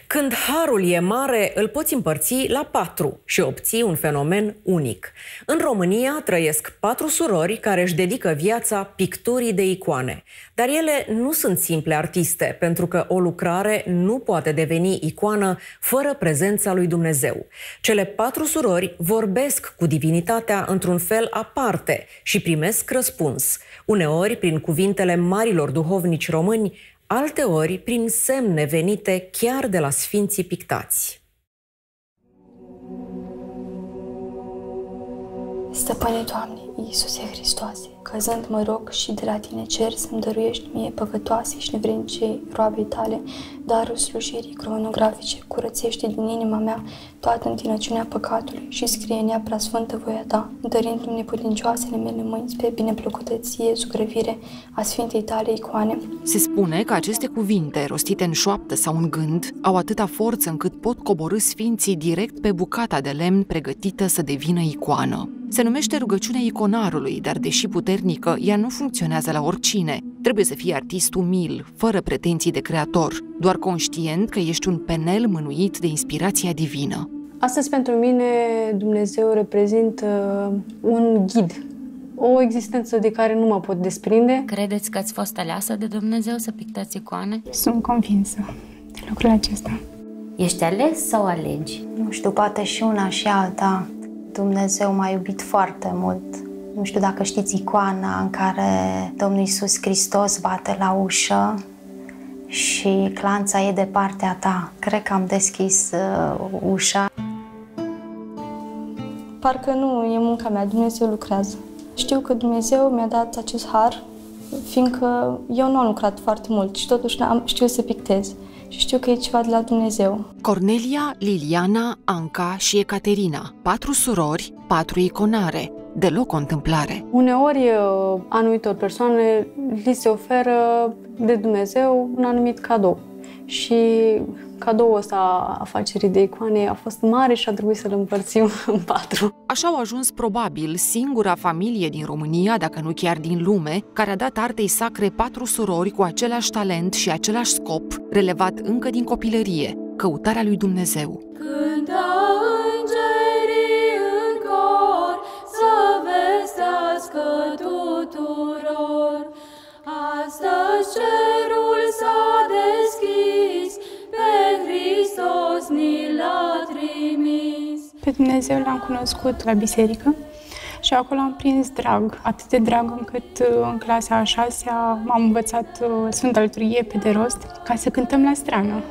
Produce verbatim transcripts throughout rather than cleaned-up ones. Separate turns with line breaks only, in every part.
Când harul e mare, îl poți împărți la patru și obții un fenomen unic. În România trăiesc patru surori care își dedică viața picturii de icoane. Dar ele nu sunt simple artiste, pentru că o lucrare nu poate deveni icoană fără prezența lui Dumnezeu. Cele patru surori vorbesc cu divinitatea într-un fel aparte și primesc răspuns, uneori prin cuvintele marilor duhovnici români, alteori prin semne venite chiar de la sfinții pictați.
Stăpâne Doamne, Iisuse Hristoase, căzând mă rog și de la Tine cer să-mi dăruiești mie păcătoase și nevrednice roabei Tale, darul slujirii cronografice, curățește din inima mea toată întinăciunea păcatului și scrie în ea preasfântă voia Ta, dărindu-mi neputincioasele mele mâini spre bineplăcutăție, zugrăvire a Sfintei Tale icoane.
Se spune că aceste cuvinte, rostite în șoaptă sau în gând, au atâta forță încât pot coborî sfinții direct pe bucata de lemn pregătită să devină icoană. Se numește rugăciunea iconarului, dar deși puternică, ea nu funcționează la oricine. Trebuie să fii artist umil, fără pretenții de creator, doar conștient că ești un penel mânuit de inspirația divină.
Astăzi, pentru mine, Dumnezeu reprezintă un ghid, o existență de care nu mă pot desprinde.
Credeți că ați fost aleasă de Dumnezeu să pictați icoane?
Sunt convinsă de lucrul acesta.
Ești ales sau alegi?
Nu știu, poate și una și alta. Dumnezeu m-a iubit foarte mult. Nu știu dacă știți icoana în care Domnul Iisus Hristos bate la ușă și clanța e de partea ta. Cred că am deschis uh, ușa.
Parcă nu e munca mea, Dumnezeu lucrează. Știu că Dumnezeu mi-a dat acest har, fiindcă eu nu am lucrat foarte mult și totuși am știut să pictez. Și știu că e ceva de la Dumnezeu.
Cornelia, Liliana, Anca și Ecaterina, patru surori, patru iconare, deloc o întâmplare.
Uneori, anumitor persoane li se oferă de Dumnezeu un anumit cadou. Și cadoul ăsta a afacerii de icoane a fost mare și a trebuit să-l împărțim în patru.
Așa au ajuns probabil singura familie din România, dacă nu chiar din lume, care a dat artei sacre patru surori cu același talent și același scop, relevat încă din copilărie, căutarea lui Dumnezeu.
Cântă îngerii în cor să vestească tuturor, astăzi cerul s-a deschis, pe Hristos ni l-a trimis.
Pe Dumnezeu l-am cunoscut la biserică și acolo am prins drag, atât de drag încât în clasa a șasea m-am învățat Sfânta Liturghie pe de rost ca să cântăm la strană.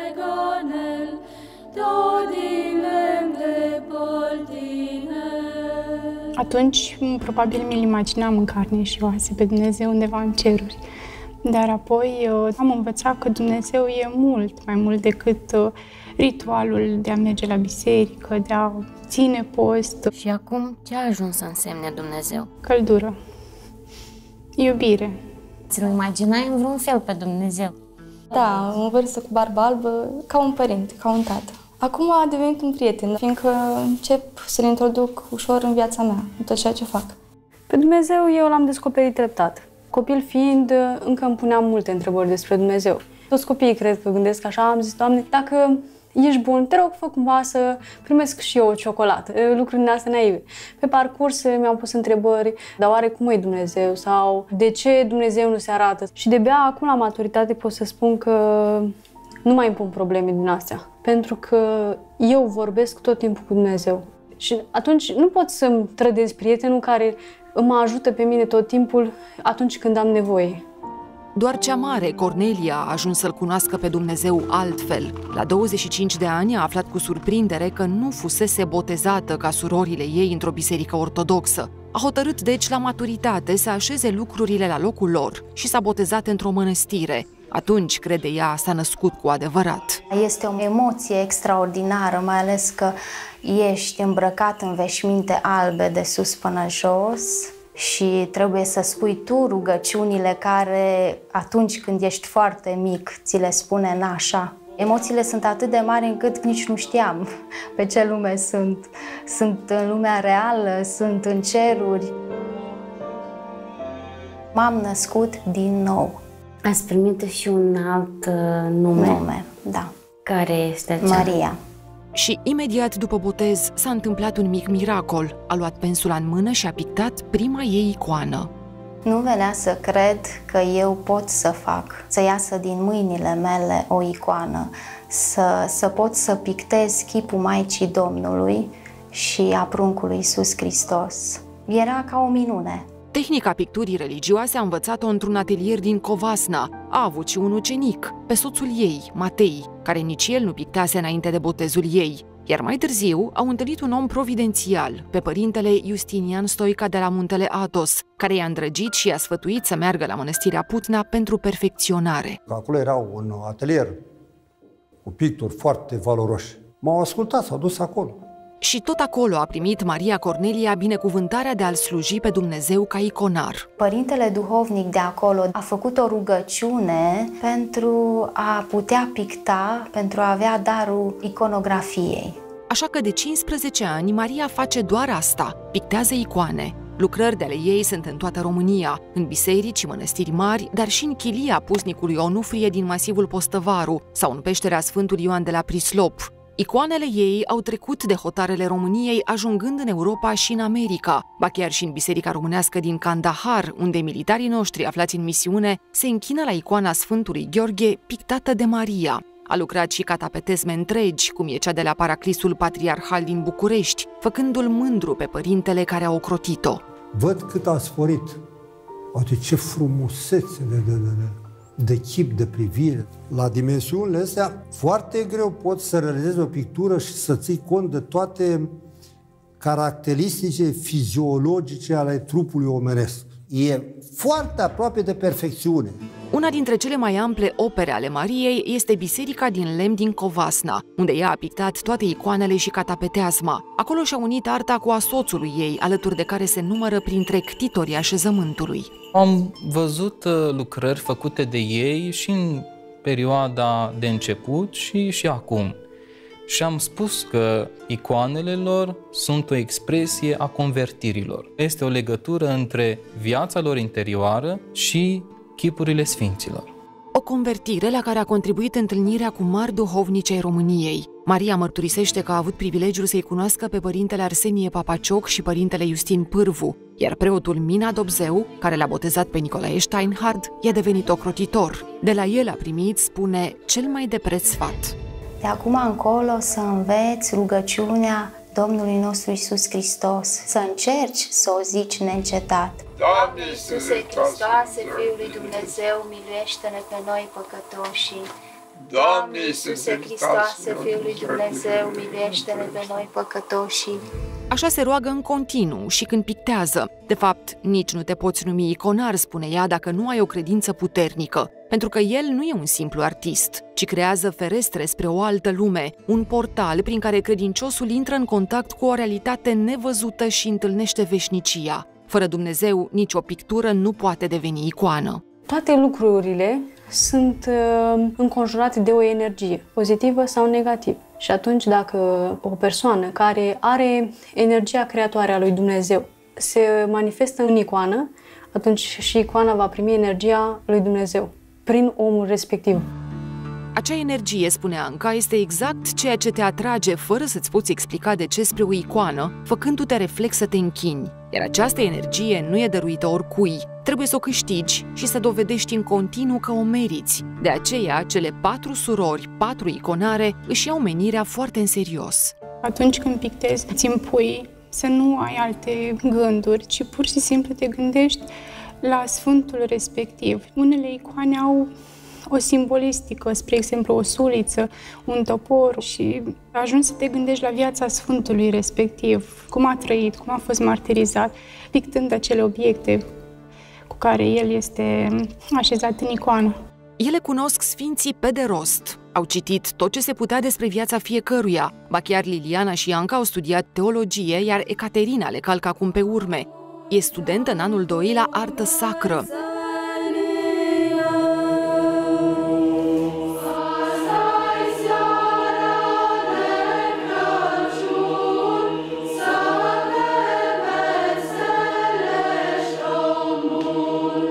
Atunci, probabil mi-l imaginam în carne și oase pe Dumnezeu undeva în ceruri. Dar apoi am învățat că Dumnezeu e mult mai mult decât ritualul de a merge la biserică, de a ține post.
Și acum, ce a ajuns să însemne Dumnezeu?
Căldură, iubire.
Ți-l imaginai în vreun fel pe Dumnezeu?
Da, în vârstă cu barbă albă, ca un părinte, ca un tată. Acum a devenit un prieten, fiindcă încep să-l introduc ușor în viața mea, în tot ceea ce fac.
Pe Dumnezeu eu l-am descoperit treptat. Copil fiind, încă îmi puneam multe întrebări despre Dumnezeu. Toți copiii cred că gândesc așa, am zis, Doamne, dacă ești bun, te rog, fă cumva să primesc și eu o ciocolată, lucruri din astea naive. Pe parcurs mi-am pus întrebări, dar oare cum e Dumnezeu? Sau de ce Dumnezeu nu se arată? Și de-abia acum, la maturitate, pot să spun că nu mai îmi pun probleme din astea. Pentru că eu vorbesc tot timpul cu Dumnezeu. Și atunci nu pot să-mi trădez prietenul care mă ajută pe mine tot timpul atunci când am nevoie.
Doar cea mare, Cornelia, a ajuns să-L cunoască pe Dumnezeu altfel. La douăzeci și cinci de ani a aflat cu surprindere că nu fusese botezată ca surorile ei într-o biserică ortodoxă. A hotărât deci la maturitate să așeze lucrurile la locul lor și s-a botezat într-o mănăstire. Atunci, crede ea, s-a născut cu adevărat.
Este o emoție extraordinară, mai ales că ești îmbrăcat în veșminte albe de sus până jos și trebuie să spui tu rugăciunile care, atunci când ești foarte mic, ți le spune nașa. Emoțiile sunt atât de mari încât nici nu știam pe ce lume sunt. Sunt în lumea reală, sunt în ceruri. M-am născut din nou.
Ați primit și un alt uh, nume.
Nume, da.
Care este cea?
Maria.
Și imediat după botez s-a întâmplat un mic miracol. A luat pensula în mână și a pictat prima ei icoană.
Nu venea să cred că eu pot să fac, să iasă din mâinile mele o icoană, să, să pot să pictez chipul Maicii Domnului și a pruncului Iisus Hristos. Era ca o minune.
Tehnica picturii religioase a învățat-o într-un atelier din Covasna. A avut și un ucenic, pe soțul ei, Matei, care nici el nu pictase înainte de botezul ei. Iar mai târziu au întâlnit un om providențial, pe părintele Justinian Stoica de la Muntele Athos, care i-a îndrăgit și i-a sfătuit să meargă la mănăstirea Putna pentru perfecționare.
Acolo era un atelier cu picturi foarte valoroși. M-au ascultat, s-au dus acolo.
Și tot acolo a primit Maria Cornelia binecuvântarea de a-L sluji pe Dumnezeu ca iconar.
Părintele duhovnic de acolo a făcut o rugăciune pentru a putea picta, pentru a avea darul iconografiei.
Așa că de cincisprezece ani Maria face doar asta, pictează icoane. Lucrări de ale ei sunt în toată România, în biserici și mănăstiri mari, dar și în chilia pusnicului Onufrie din masivul Postăvaru sau în peștera Sfântul Ioan de la Prislop. Icoanele ei au trecut de hotarele României, ajungând în Europa și în America, ba chiar și în biserica românească din Kandahar, unde militarii noștri aflați în misiune se închină la icoana Sfântului Gheorghe, pictată de Maria. A lucrat și catapetezme întregi, cum e cea de la Paraclisul Patriarhal din București, făcându-l mândru pe părintele care a ocrotit-o.
Văd cât a sporit. Uite ce frumusețe de, de, de, de chip, de privire. La dimensiunile astea, foarte greu poți să realizezi o pictură și să ții cont de toate caracteristice fiziologice ale trupului omenesc. E foarte aproape de perfecțiune.
Una dintre cele mai ample opere ale Mariei este biserica din lemn din Covasna, unde ea a pictat toate icoanele și catapeteasma. Acolo și-a unit arta cu a soțului ei, alături de care se numără printre ctitorii așezământului.
Am văzut lucrări făcute de ei și în perioada de început și, și acum. Și am spus că icoanele lor sunt o expresie a convertirilor. Este o legătură între viața lor interioară și chipurile sfinților.
O convertire la care a contribuit întâlnirea cu mari duhovnici ai României. Maria mărturisește că a avut privilegiul să-i cunoască pe părintele Arsenie Papacioc și părintele Justin Pârvu, iar preotul Mina Dobzeu, care l-a botezat pe Nicolae Steinhard, i-a devenit ocrotitor. De la el a primit, spune, cel mai de preț sfat.
De acum încolo să înveți rugăciunea Domnului nostru Iisus Hristos, să încerci să o zici neîncetat.
Doamne Iisuse Hristoase, Fiul lui Dumnezeu, miluiește-ne pe noi păcătoșii. Doamne Iisuse Hristoase, Fiul lui Dumnezeu, miluiește-ne pe noi păcătoșii.
Așa se roagă în continuu și când pictează. De fapt, nici nu te poți numi iconar, spune ea, dacă nu ai o credință puternică. Pentru că el nu e un simplu artist, ci creează ferestre spre o altă lume, un portal prin care credinciosul intră în contact cu o realitate nevăzută și întâlnește veșnicia. Fără Dumnezeu, nicio pictură nu poate deveni icoană.
Toate lucrurile sunt uh, înconjurate de o energie, pozitivă sau negativă. Și atunci, dacă o persoană care are energia creatoare a lui Dumnezeu se manifestă în icoană, atunci și icoana va primi energia lui Dumnezeu prin omul respectiv.
Acea energie, spune Anca, este exact ceea ce te atrage fără să-ți poți explica de ce spre o icoană, făcându-te reflex să te închini. Iar această energie nu e dăruită oricui. Trebuie să o câștigi și să dovedești în continuu că o meriți. De aceea, cele patru surori, patru iconare, își iau menirea foarte în serios.
Atunci când pictezi, îți impui să nu ai alte gânduri, ci pur și simplu te gândești la sfântul respectiv. Unele icoane au o simbolistică, spre exemplu o suliță, un topor și ajungi să te gândești la viața sfântului respectiv, cum a trăit, cum a fost martirizat, pictând acele obiecte cu care el este așezat în icoană.
Ele cunosc sfinții pe de rost. Au citit tot ce se putea despre viața fiecăruia. Ba chiar Liliana și Anca au studiat teologie, iar Ecaterina le calcă acum pe urme. E studentă în anul doi la artă sacră.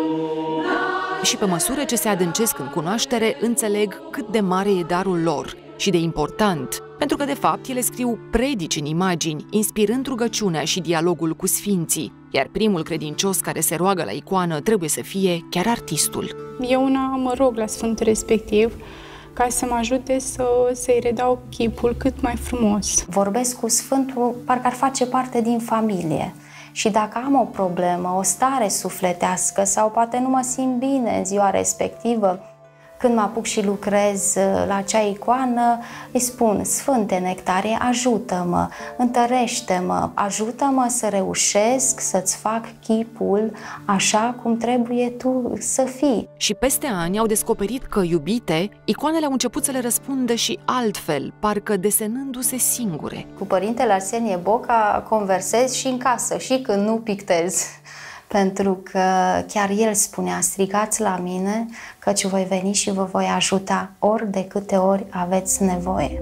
Și pe măsură ce se adâncesc în cunoaștere, înțeleg cât de mare e darul lor. și de important, pentru că, de fapt, ele scriu predici în imagini, inspirând rugăciunea și dialogul cu sfinții, iar primul credincios care se roagă la icoană trebuie să fie chiar artistul.
Eu una mă rog la Sfântul respectiv ca să mă ajute să, să-i redau chipul cât mai frumos.
Vorbesc cu Sfântul, parcă ar face parte din familie. Și dacă am o problemă, o stare sufletească sau poate nu mă simt bine în ziua respectivă, când mă apuc și lucrez la acea icoană, îi spun: Sfânte Nectarie, ajută-mă, întărește-mă, ajută-mă să reușesc să-ți fac chipul așa cum trebuie tu să fii.
Și peste ani au descoperit că, iubite, icoanele au început să le răspundă și altfel, parcă desenându-se singure.
Cu părintele Arsenie Boca conversez și în casă, și când nu pictez. Pentru că chiar el spunea: strigați la mine, căci voi veni și vă voi ajuta ori de câte ori aveți nevoie.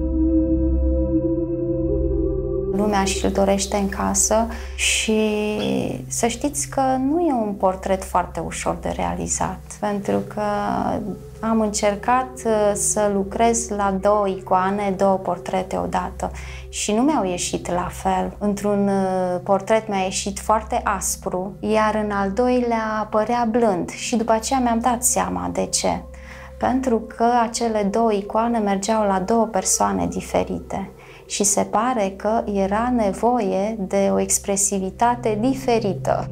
Lumea și-l dorește în casă și să știți că nu e un portret foarte ușor de realizat, pentru că am încercat să lucrez la două icoane, două portrete odată și nu mi-au ieșit la fel. Într-un portret mi-a ieșit foarte aspru, iar în al doilea părea blând și după aceea mi-am dat seama de ce. Pentru că acele două icoane mergeau la două persoane diferite și se pare că era nevoie de o expresivitate diferită.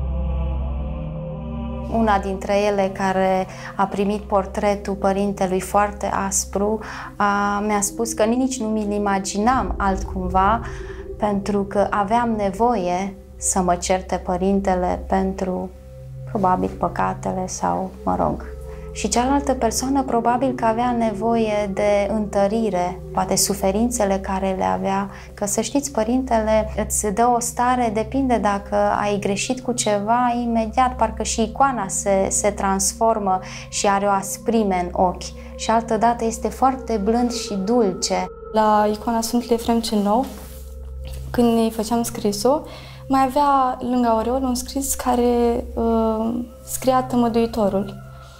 Una dintre ele, care a primit portretul părintelui foarte aspru, mi-a spus că nici nu mi-l imaginam altcumva, pentru că aveam nevoie să mă certe părintele pentru, probabil, păcatele sau, mă rog. Și cealaltă persoană probabil că avea nevoie de întărire, poate suferințele care le avea. Că să știți, părintele îți dă o stare, depinde dacă ai greșit cu ceva, imediat parcă și icoana se, se transformă și are o asprime în ochi. Și altădată este foarte blând și dulce.
La icoana Sfântului Efrem cel Nou, când îi făceam scrisul, mai avea lângă aureol un scris care uh, scria Tămăduitorul.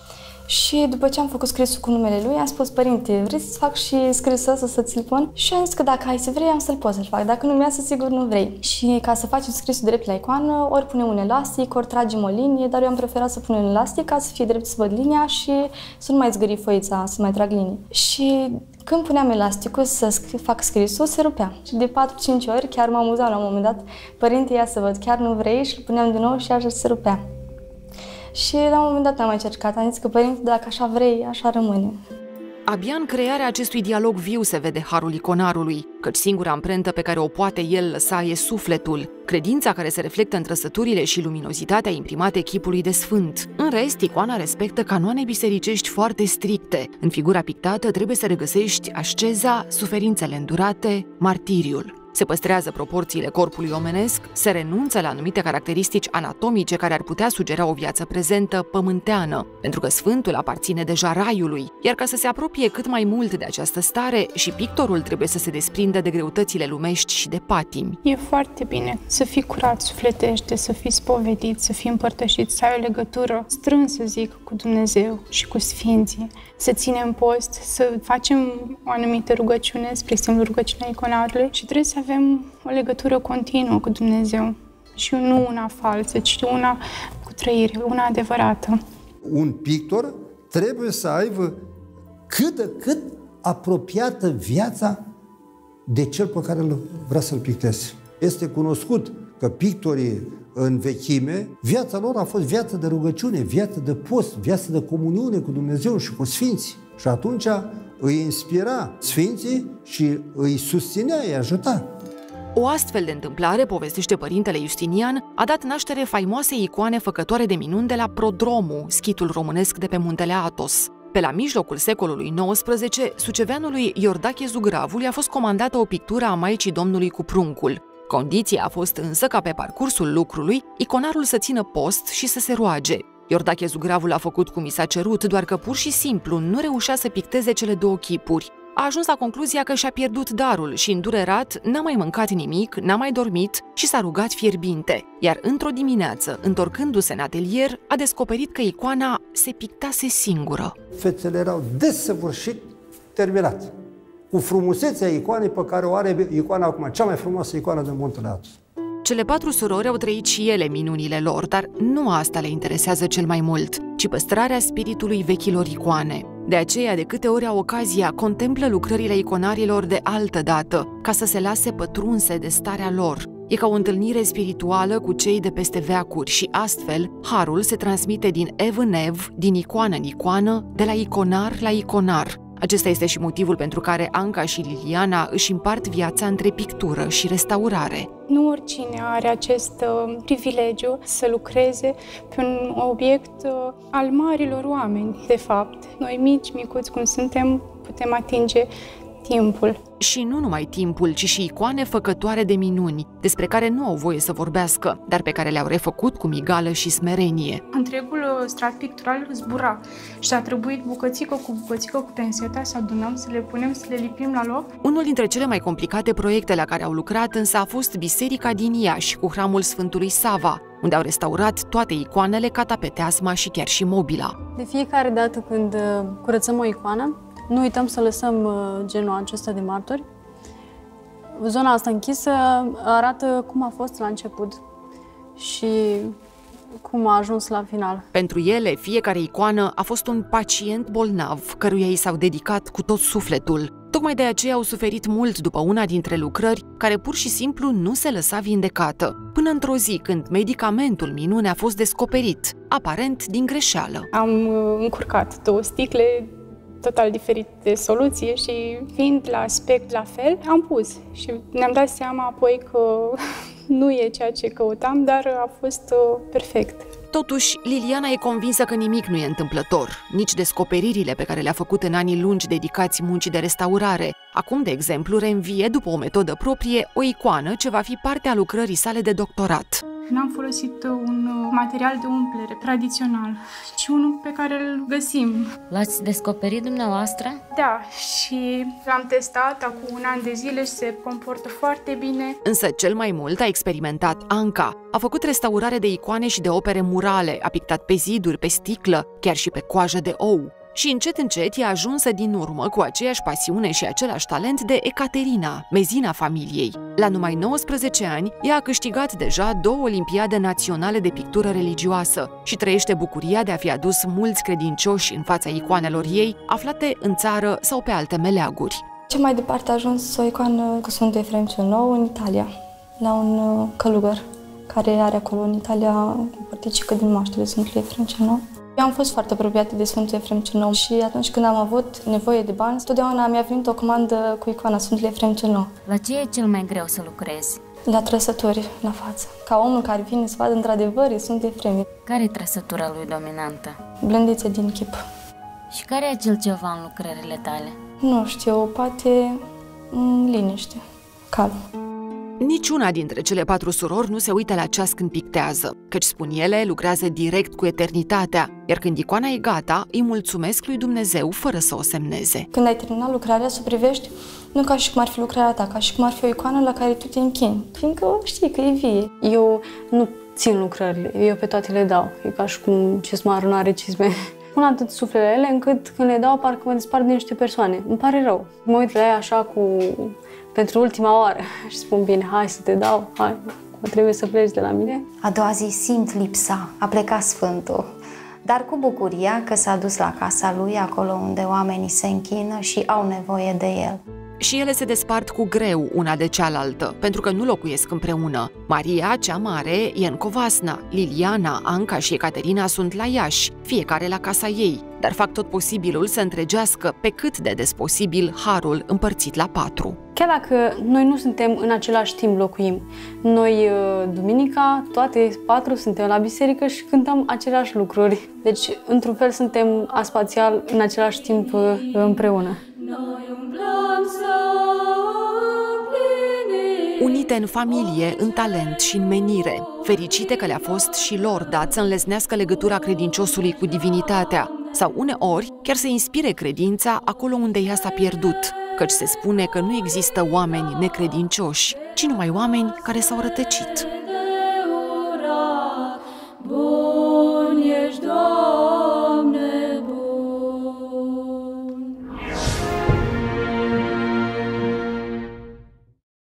Și după ce am făcut scrisul cu numele lui, am spus: părinte, vrei să-ți fac și scrisul ăsta, să ți-l pun? Și am zis că dacă ai să vrei, am să-l pot să-l fac. Dacă nu-mi iasă, sigur nu vrei. Și ca să facem scrisul drept la icoană, ori punem un elastic, ori tragem o linie, dar eu am preferat să pun un elastic ca să fie drept, să văd linia și să nu mai zgâri foița, să mai trag linii. Și când puneam elasticul să fac scrisul, se rupea. Și de patru-cinci ori, chiar mă amuzam la un moment dat: părinte, ia să văd, chiar nu vrei? Și îl puneam din nou și așa se rupea. Și la un moment dat am mai încercat, am zis că părinte, dacă așa vrei, așa rămâne.
Abia în crearea acestui dialog viu se vede harul iconarului, căci singura amprentă pe care o poate el lăsa e sufletul, credința care se reflectă în trăsăturile și luminozitatea imprimate chipului de sfânt. În rest, icoana respectă canoane bisericești foarte stricte. În figura pictată trebuie să regăsești asceza, suferințele îndurate, martiriul. Se păstrează proporțiile corpului omenesc, se renunță la anumite caracteristici anatomice care ar putea sugera o viață prezentă pământeană, pentru că sfântul aparține deja raiului, iar ca să se apropie cât mai mult de această stare, și pictorul trebuie să se desprindă de greutățile lumești și de patimi.
E foarte bine să fii curat sufletește, să fii spovedit, să fii împărtășit, să ai o legătură strânsă, zic, cu Dumnezeu și cu Sfinții, să ținem post, să facem o anumită rugăciune, spre exemplu rugăciunea iconarului, și trebuie să avem o legătură continuă cu Dumnezeu și nu una falsă, ci una cu trăire, una adevărată.
Un pictor trebuie să aibă cât de cât apropiată viața de cel pe care vrea să-l picteze. Este cunoscut că pictorii în vechime, viața lor a fost viață de rugăciune, viață de post, viață de comuniune cu Dumnezeu și cu Sfinții. Și atunci îi inspira Sfinții și îi susținea, îi ajuta.
O astfel de întâmplare, povestește părintele Justinian, a dat naștere faimoasei icoane făcătoare de minuni de la Prodromu, schitul românesc de pe muntele Athos. Pe la mijlocul secolului nouăsprezece, suceveanului Iordache Zugravul i-a fost comandată o pictură a Maicii Domnului cu pruncul. Condiția a fost însă ca pe parcursul lucrului, iconarul să țină post și să se roage. Iordache Zugravul a făcut cum i s-a cerut, doar că pur și simplu nu reușea să picteze cele două chipuri. A ajuns la concluzia că și-a pierdut darul și, îndurerat, n-a mai mâncat nimic, n-a mai dormit și s-a rugat fierbinte. Iar într-o dimineață, întorcându-se în atelier, a descoperit că icoana se pictase singură.
Fețele erau desăvârșit terminate. cu frumusețea icoanei pe care o are icoana acum, cea mai frumoasă icoană de Muntele Atos.
Cele patru surori au trăit și ele minunile lor, dar nu asta le interesează cel mai mult, ci păstrarea spiritului vechilor icoane. De aceea, de câte ori au ocazia, contemplă lucrările iconarilor de altă dată, ca să se lase pătrunse de starea lor. E ca o întâlnire spirituală cu cei de peste veacuri și astfel, harul se transmite din ev în ev, din icoană în icoană, de la iconar la iconar. Acesta este și motivul pentru care Anca și Liliana își împart viața între pictură și restaurare.
Nu oricine are acest uh, privilegiu să lucreze pe un obiect uh, al marilor oameni, de fapt. Noi mici, micuți cum suntem, putem atinge timpul.
Și nu numai timpul, ci și icoane făcătoare de minuni, despre care nu au voie să vorbească, dar pe care le-au refăcut cu migală și smerenie.
Întregul strat pictural zbura și a trebuit bucățică cu bucățică cu penseta să adunăm, să le punem, să le lipim la loc.
Unul dintre cele mai complicate proiecte la care au lucrat însă a fost biserica din Iași cu hramul Sfântului Sava, unde au restaurat toate icoanele, catapeteasma și chiar și mobila.
De fiecare dată când curățăm o icoană, nu uităm să lăsăm genul acesta de martori. Zona asta închisă arată cum a fost la început și cum a ajuns la final.
Pentru ele, fiecare icoană a fost un pacient bolnav, căruia i s-au dedicat cu tot sufletul. Tocmai de aceea au suferit mult după una dintre lucrări, care pur și simplu nu se lăsa vindecată. Până într-o zi, când medicamentul minune a fost descoperit, aparent din greșeală.
Am încurcat două sticle total diferit de soluție și fiind la aspect la fel, am pus și ne-am dat seama apoi că nu e ceea ce căutam, dar a fost uh, perfect.
Totuși, Liliana e convinsă că nimic nu e întâmplător, nici descoperirile pe care le-a făcut în anii lungi dedicați muncii de restaurare. Acum, de exemplu, reînvie, după o metodă proprie, o icoană ce va fi parte a lucrării sale de doctorat.
N-am folosit un material de umplere tradițional, ci unul pe care îl găsim.
L-ați descoperit dumneavoastră?
Da, și l-am testat acum un an de zile și se comportă foarte bine.
Însă cel mai mult a experimentat Anca. A făcut restaurare de icoane și de opere murale, a pictat pe ziduri, pe sticlă, chiar și pe coajă de ou. Și încet, încet e ajunsă din urmă cu aceeași pasiune și același talent de Ecaterina, mezina familiei. La numai nouăsprezece ani, ea a câștigat deja două olimpiade naționale de pictură religioasă și trăiește bucuria de a fi adus mulți credincioși în fața icoanelor ei, aflate în țară sau pe alte meleaguri.
Cel mai departe a ajuns o icoană cu Sfântul Efrem cel Nou în Italia, la un călugăr care are acolo în Italia o părticică din moaștele Sfântului Efrem cel Nou. Eu am fost foarte apropiată de Sfântul Efrem cel Nou și atunci când am avut nevoie de bani, totdeauna mi-a venit o comandă cu icoana Sfântului Efrem cel Nou.
La ce e cel mai greu să lucrezi?
La trăsături, la față. Ca omul care vine să vadă într-adevăr Sfântul Efrem.
Care e trăsătura lui dominantă?
Blândețe din chip.
Și care e acel ceva în lucrările tale?
Nu știu, poate liniște, calm.
Niciuna dintre cele patru surori nu se uită la ceas când pictează, căci, spun ele, lucrează direct cu eternitatea, iar când icoana e gata, îi mulțumesc lui Dumnezeu fără să o semneze.
Când ai terminat lucrarea, să o privești nu ca și cum ar fi lucrarea ta, ca și cum ar fi o icoană la care tu te închini, fiindcă știi că e vie.
Eu nu țin lucrările, eu pe toate le dau, e ca și cum cizmarul nu are cizme. Pun atât sufletele încât când le dau parcă mă despart de niște persoane. Îmi pare rău. Mă uit la ea așa cu... pentru ultima oară și spun, bine, hai să te dau, hai, trebuie să pleci de la mine.
A doua zi simt lipsa, a plecat Sfântul, dar cu bucuria că s-a dus la casa lui, acolo unde oamenii se închină și au nevoie de el.
Și ele se despart cu greu una de cealaltă, pentru că nu locuiesc împreună. Maria, cea mare, e în Covasna, Liliana, Anca și Ecaterina sunt la Iași, fiecare la casa ei, dar fac tot posibilul să întregească pe cât de des posibil harul împărțit la patru.
Chiar dacă noi nu suntem în același timp locuim, noi, duminica, toate patru suntem la biserică și cântăm aceleași lucruri. Deci, într-un fel, suntem aspațial în același timp împreună.
Unite în familie, în talent și în menire, fericite că le-a fost și lor dat să înlesnească legătura credinciosului cu divinitatea, sau uneori chiar să inspire credința acolo unde ea s-a pierdut, căci se spune că nu există oameni necredincioși, ci numai oameni care s-au rătăcit.